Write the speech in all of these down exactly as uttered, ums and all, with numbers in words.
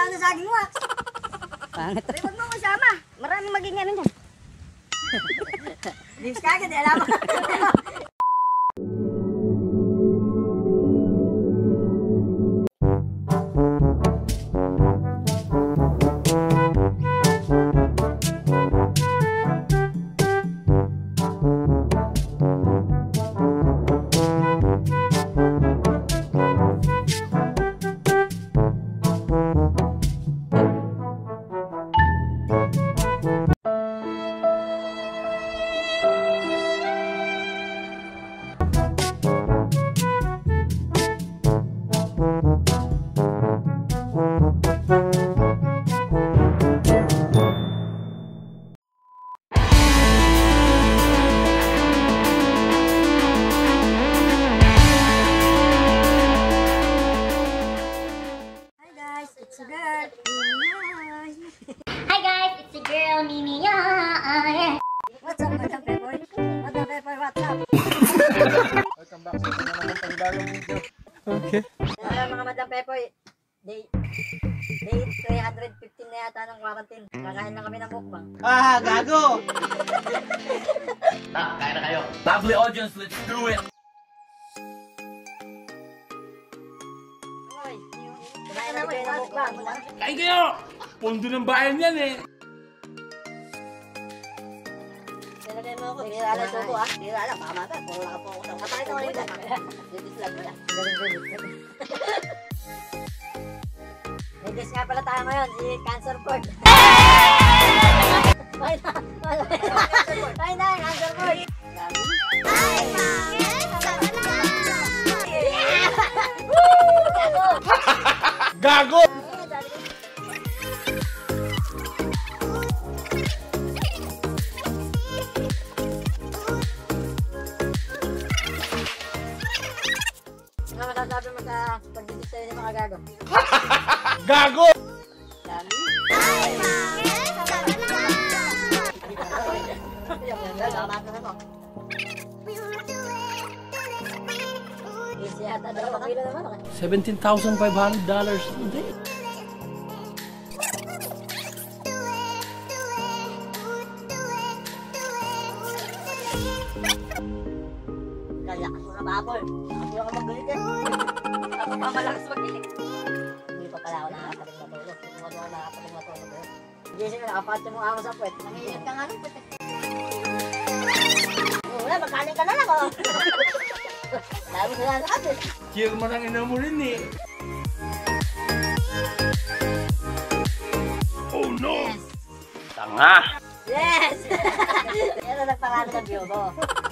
ako ng saging wax. Pangit. Pero huwag mo kasama. Maraming maging ano dyan. Lips ka agad, alam mo. It's a girl, Hi guys, it's your girl Mimi. Yeah. what's up, Madam Pepoy? Madam Pepoy, what's up? Welcome back sa ito na naman panibagong video. Okay. Hello mga Madam Pepoy. Day, day three hundred fifteen na yata ng quarantine. Kakain lang kami ng mukbang. Ah, gago! Ah, kaya na kayo. Lovely audience, let's do it! Hoy, kumain na kayo ng mukbang. Kain kayo! Pondo ng bayan yan eh! Nilagay mo ako, bira lang suko ah. Bira lang, baka mata. Puro lang po ako sa kapatid na ulit. Didislag mo lang. May guest nga pala tayo ngayon, si Cancer Board. Ay na! Ay na, Cancer Board! Gago! Ano masasabi mo sa pag-visit sa'yo ng mga gago? Gago! Dami. Easy yata, dalawang kilo naman. seventeen thousand five hundred dollars a day. Lalakas mo na babol. Ako lang magalit eh. Ako pa malakas magilig. Hindi pa pala ako nakakapaling matulog. Hindi mo ako nakakapaling matulog eh. Gising na nakapatya mo ako sa puwet. Nangiyan ka nga ng puwet eh. Wala, magkaling ka na lang oh. Lalo mo sila lahat eh. Chill mo nang ina mo rin eh. Oh no! Yes! Tanga! Yes! Yan ang nagparami ng view mo.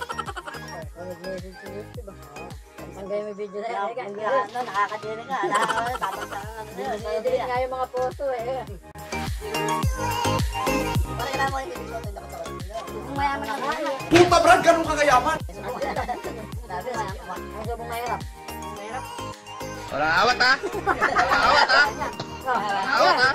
Ang gaya may video na yun. Hindi ka, ano, nakakadiri ka. Tatagsakan ka na yun. Hindi nga yung mga photo eh. Parang kailangan mo yung video ko. Kung mayaman ako. Puta Brad, ganun ka kayaman! Sabi, ang subong mahirap. Mahirap. Wala awat ha! Wala awat ha! Wala awat ha!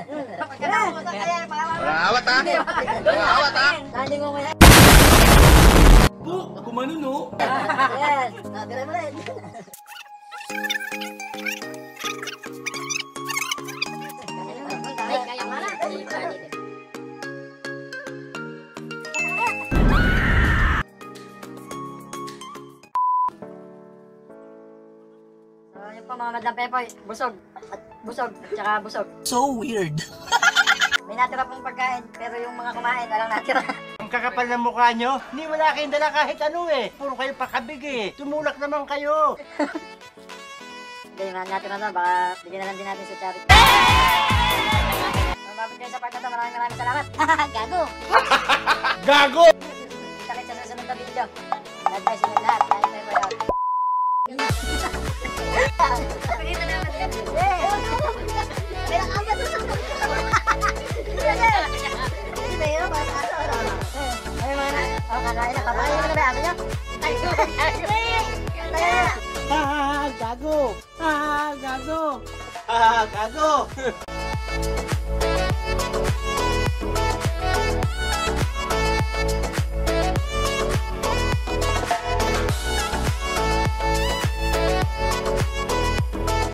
Wala awat ha! Wala awat ha! Tanding mo ngayon. Buk! Ako manuno! Yes! Nagre mo rin. Ay, kaya nga na. So, yun po mga Madam Pepoy. Busog. At busog. Tsaka busog. So weird. May natira pong pagkain, pero yung mga kumain, walang natira. Ang kakapal ng mukha nyo, hindi wala kayong dala kahit ano eh. Puro kayo pakabig eh. Tumulak naman kayo. Hindi, yung natira na, baka bigyan na lang din natin sa charity. Mababot kayo sa part na to, maraming maraming salamat. Gago! Gago! Kita kayo sa susunod na video. God bless you lahat. Kaya tayo ba yun? Pakita naman yan. Pero ang gato sa hindi yun, mga aso. Ay, mga na. O, kakain na. Kakain mo na ba aso nyo? Ay, ay, Ah, gago! Ah, gago! Ah, gago!